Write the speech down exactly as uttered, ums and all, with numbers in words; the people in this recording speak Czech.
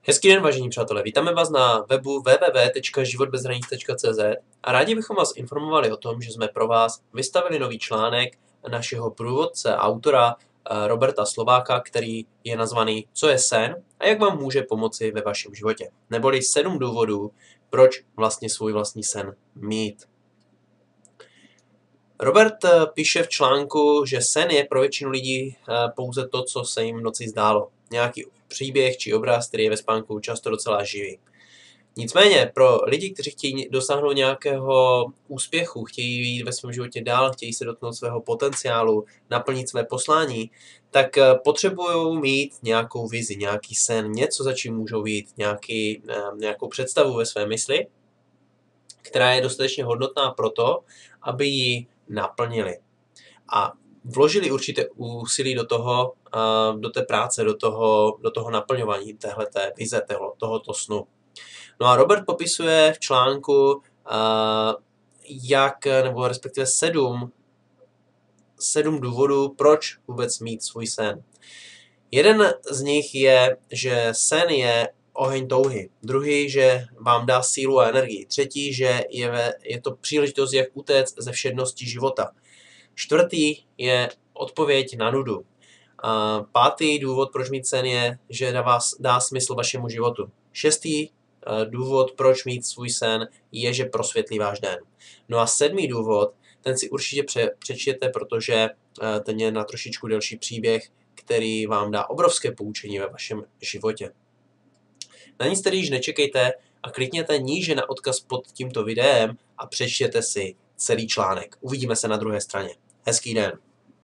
Hezký den, vážení přátelé, vítáme vás na webu w w w tečka život bez hranic tečka c z a rádi bychom vás informovali o tom, že jsme pro vás vystavili nový článek našeho průvodce, autora Roberta Slováka, který je nazvaný Co je sen a jak vám může pomoci ve vašem životě. Neboli sedm důvodů, proč vlastně svůj vlastní sen mít. Robert píše v článku, že sen je pro většinu lidí pouze to, co se jim v noci zdálo. Nějaký příběh či obraz, který je ve spánku často docela živý. Nicméně pro lidi, kteří chtějí dosáhnout nějakého úspěchu, chtějí jít ve svém životě dál, chtějí se dotknout svého potenciálu, naplnit své poslání, tak potřebují mít nějakou vizi, nějaký sen, něco, za čím můžou jít, nějaký, nějakou představu ve své mysli, která je dostatečně hodnotná pro to, aby ji naplnili. A vložili určité úsilí do toho, do té práce, do toho, do toho naplňování téhleté vize, tohoto snu. No a Robert popisuje v článku, jak, nebo respektive sedm, sedm důvodů, proč vůbec mít svůj sen. Jeden z nich je, že sen je oheň touhy. Druhý, že vám dá sílu a energii. Třetí, že je, je to příležitost, jak utéct ze všednosti života. Čtvrtý je odpověď na nudu. A pátý důvod, proč mít sen, je, že dá, vás, dá smysl vašemu životu. Šestý důvod, proč mít svůj sen, je, že prosvětlí váš den. No a sedmý důvod, ten si určitě pře, přečtěte, protože ten je na trošičku delší příběh, který vám dá obrovské poučení ve vašem životě. Na nic tedy již nečekejte a klikněte níže na odkaz pod tímto videem a přečtěte si celý článek. Uvidíme se na druhé straně. Hezký den.